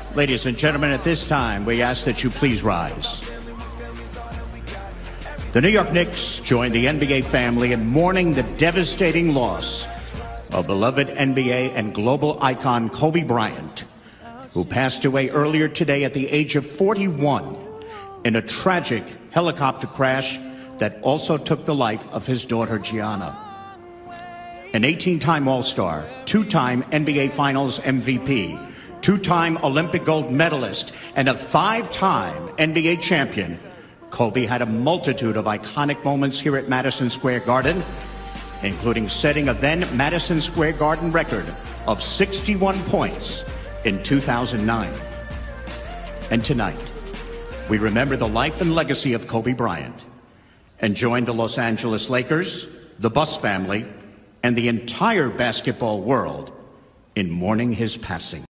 Ladies and gentlemen, at this time, we ask that you please rise. The New York Knicks join the NBA family in mourning the devastating loss of beloved NBA and global icon Kobe Bryant, who passed away earlier today at the age of 41 in a tragic helicopter crash that also took the life of his daughter Gianna. An 18-time All-Star, 2-time NBA Finals MVP, 2-time Olympic gold medalist, and a 5-time NBA champion, Kobe had a multitude of iconic moments here at Madison Square Garden, including setting a then Madison Square Garden record of 61 points in 2009. And tonight, we remember the life and legacy of Kobe Bryant and join the Los Angeles Lakers, the Buss family, and the entire basketball world in mourning his passing.